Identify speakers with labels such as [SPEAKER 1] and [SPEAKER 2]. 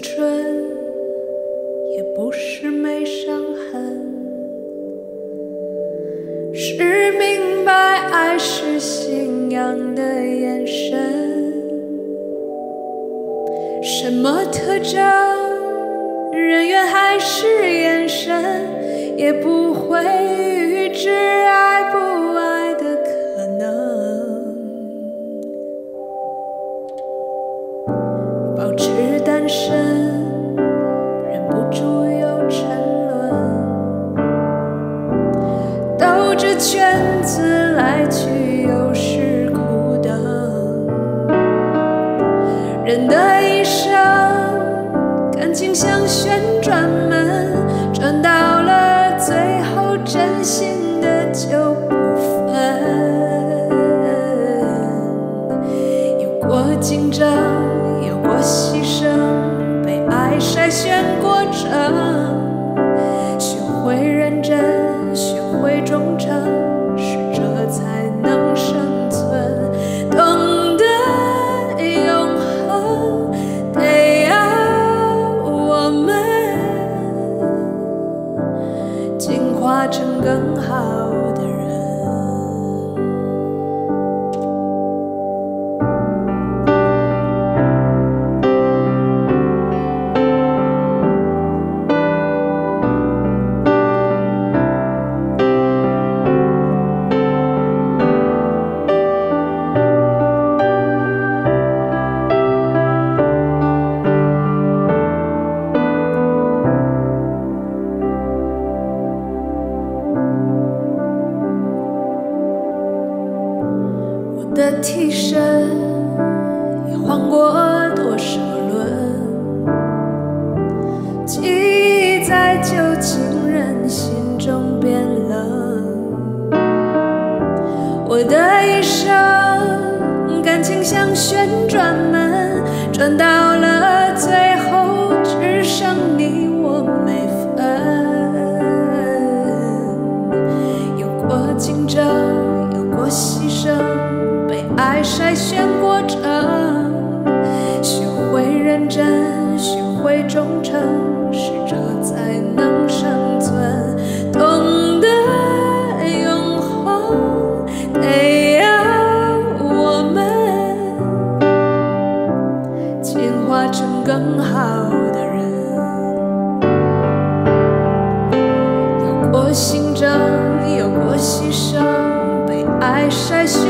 [SPEAKER 1] 春，也不是没伤痕，是明白爱是信仰的眼神。什么特征，人缘还是眼神，也不会预知爱不爱的可能。保持单身，忍不住又沉沦，兜着圈子来去又是苦等。人的一生，感情像旋转门，转到了最后，真心的就不分。有过竞争，有过牺牲，被爱筛选过程，学会认真，学会忠诚，适者才能生存。懂得永恒，得要我们进化成更好的人。我的替身也换过多少轮，记忆在旧情人心中变冷。我的一生，感情像旋转门，转到了最后，只剩你我没分。有过竞争，有过牺牲，被爱筛选过程，学会认真，学会忠诚，适者才能生存。懂得永恒，得要我们进化成更好的人。有过竞争，有过牺牲，被爱筛选